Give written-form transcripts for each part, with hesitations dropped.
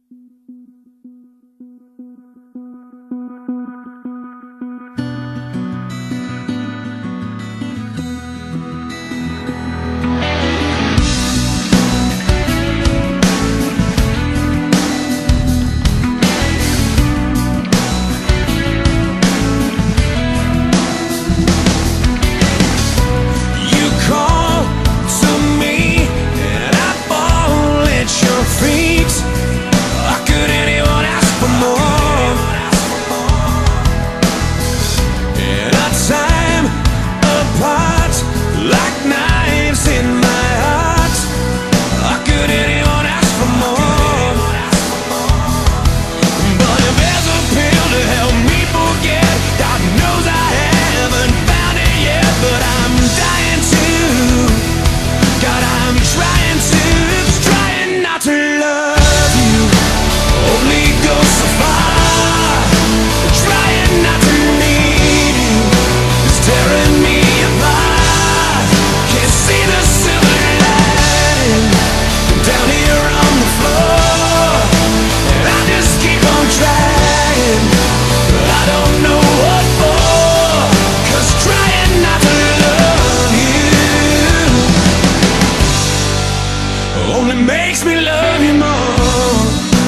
Makes me love you more.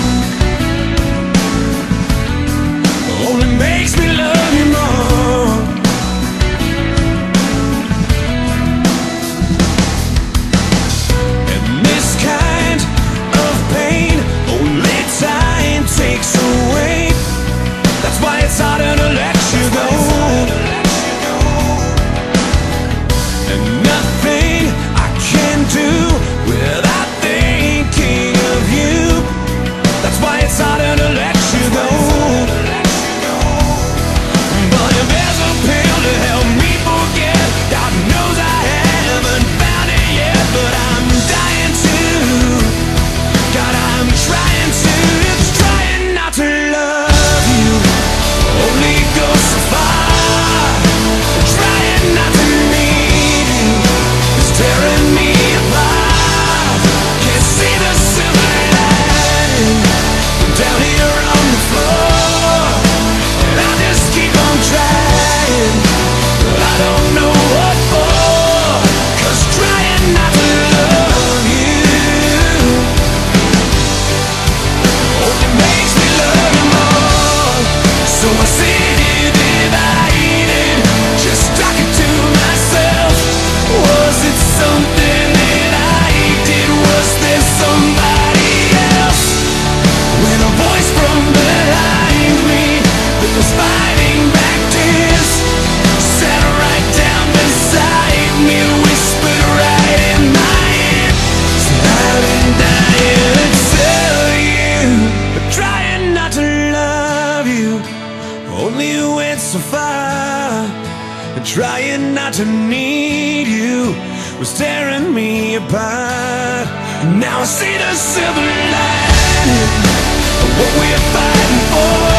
Only makes me love you more. And this kind of pain only time takes away. That's why it's harder to let you go. And nothing I can do without thinking of you. That's why it's harder to let you go. But if there's a pill to help me forget, God knows I haven't found it yet. But I'm dying to, God, I'm trying to. It's trying not to love you, only go so far. Trying not to need you, it's tearing me apart. Can't see the silver lining down here on the floor, and I just keep on trying, but I don't know what for. 'Cause trying not to love you only makes me love you more. So I sit here divided, just talking to myself. Was it something that I did? Was there somebody else? When a voice from behind me that was fighting back tears sat right down beside me, whispered right in my ear, said I've been dying to tell you, but trying not to love you only went so far. And trying not to need you was tearing me apart. Now I see the silver lining of what we're fighting for.